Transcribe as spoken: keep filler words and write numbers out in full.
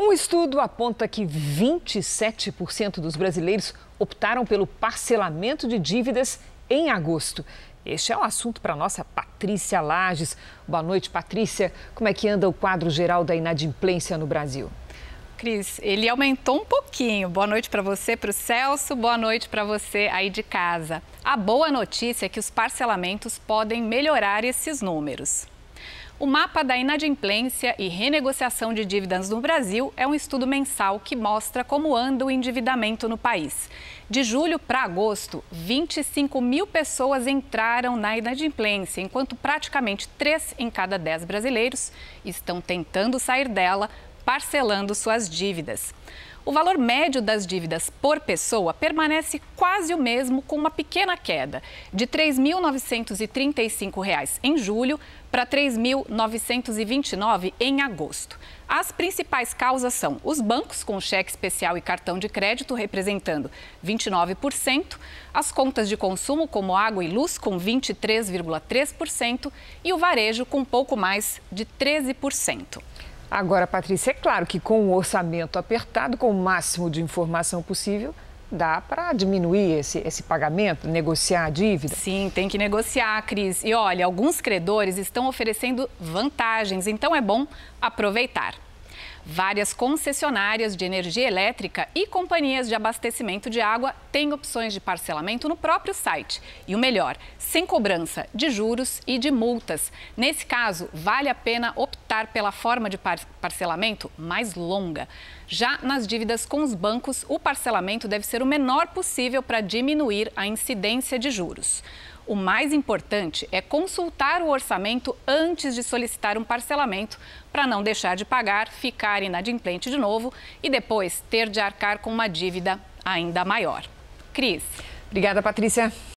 Um estudo aponta que vinte e sete por cento dos brasileiros optaram pelo parcelamento de dívidas em agosto. Este é o assunto para a nossa Patrícia Lages. Boa noite, Patrícia. Como é que anda o quadro geral da inadimplência no Brasil? Cris, ele aumentou um pouquinho. Boa noite para você, para o Celso. Boa noite para você aí de casa. A boa notícia é que os parcelamentos podem melhorar esses números. O mapa da inadimplência e renegociação de dívidas no Brasil é um estudo mensal que mostra como anda o endividamento no país. De julho para agosto, vinte e cinco mil pessoas entraram na inadimplência, enquanto praticamente três em cada dez brasileiros estão tentando sair dela, parcelando suas dívidas. O valor médio das dívidas por pessoa permanece quase o mesmo, com uma pequena queda, de três mil novecentos e trinta e cinco reais em julho para três mil novecentos e vinte e nove em agosto. As principais causas são os bancos, com cheque especial e cartão de crédito, representando vinte e nove por cento, as contas de consumo, como água e luz, com vinte e três vírgula três por cento, e o varejo, com pouco mais de treze por cento. Agora, Patrícia, é claro que com o orçamento apertado, com o máximo de informação possível, dá para diminuir esse, esse pagamento, negociar a dívida? Sim, tem que negociar, Cris. E olha, alguns credores estão oferecendo vantagens, então é bom aproveitar. Várias concessionárias de energia elétrica e companhias de abastecimento de água têm opções de parcelamento no próprio site. E o melhor, sem cobrança de juros e de multas. Nesse caso, vale a pena optar pela forma de par parcelamento mais longa. Já nas dívidas com os bancos, o parcelamento deve ser o menor possível para diminuir a incidência de juros. O mais importante é consultar o orçamento antes de solicitar um parcelamento para não deixar de pagar, ficar inadimplente de novo e depois ter de arcar com uma dívida ainda maior. Cris. Obrigada, Patrícia.